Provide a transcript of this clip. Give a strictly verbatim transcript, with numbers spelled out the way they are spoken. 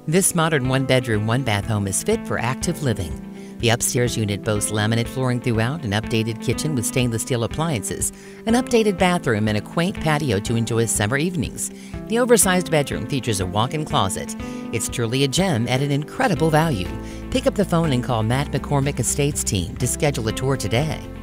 This modern one-bedroom, one-bath home is fit for active living. The upstairs unit boasts laminate flooring throughout, an updated kitchen with stainless steel appliances, an updated bathroom, and a quaint patio to enjoy summer evenings. The oversized bedroom features a walk-in closet. It's truly a gem at an incredible value. Pick up the phone and call Matt McCormick Estates team to schedule a tour today.